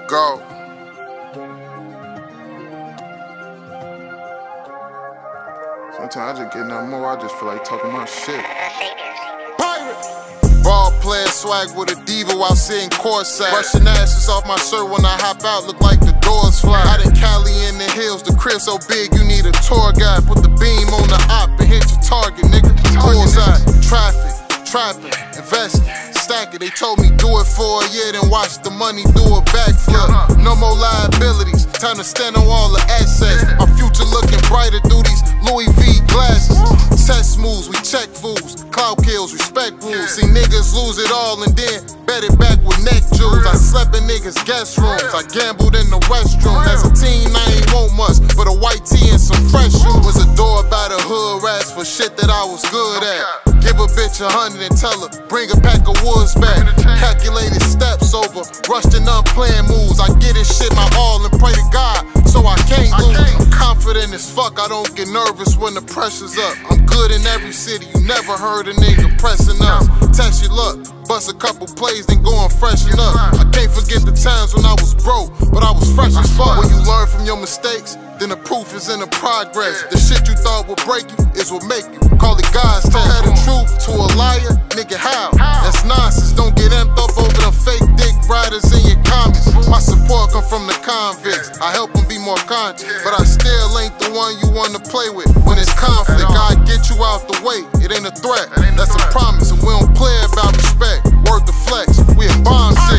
Go. Sometimes I just get nothing more, I just feel like talking my shit. Pirate! Ball player swag with a diva while sitting courtside. Brushing ashes off my shirt when I hop out, look like the doors fly. Out in Cali in the hills, the crib so big you need a tour guide. Put the beam on the op and hit your target, nigga. Bullseye, traffic, trapping, investing, stacking. They told me do it for a year, then watch the money do a backflip. No more liabilities, time to stand on all the assets. My future looking brighter through these Louis V glasses. Test moves, we check fools, cloud kills, respect rules. See niggas lose it all and then bet it back with neck jewels. I slept in niggas' guest rooms, I gambled in the restrooms. As a teen, I ain't want much, but a white tee and some fresh shoes. Was adored by the hood rats for shit that I was good at. Give a bitch 100 and tell her, bring a pack of woods back. Calculated steps over, rushed and unplanned moves. I get this shit my all and pray to God, so I can't lose. I'm confident as fuck, I don't get nervous when the pressure's up. I'm good in every city, you never heard a nigga pressing us. Test your luck, bust a couple plays, then go and freshen up. I can't forget the times when I was broke, but I was fresh as fuck. When you learn from your mistakes, then the proof is in the progress. The shit you thought would break you is what make you. Call it God's test. Tell the truth to a liar, nigga, how? That's nonsense. Don't get amped up over the fake dick riders in your comments. My support come from the convicts. I help them be more conscious, but I still ain't the one you wanna play with. When it's conflict, I get you out the way. It ain't a threat, that's a promise, and we don't play about respect. Word to flex, we a bomb city.